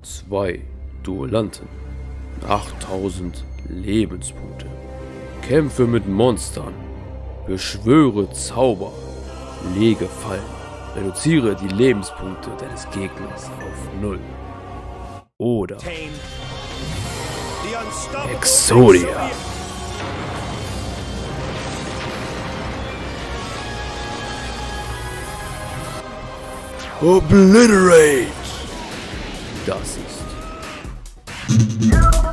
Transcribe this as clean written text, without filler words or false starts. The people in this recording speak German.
2 Duellanten. 8000 Lebenspunkte. Kämpfe mit Monstern. Beschwöre Zauber. Lege Fallen. Reduziere die Lebenspunkte deines Gegners auf 0. Oder Exodia. Obliterate. Das ist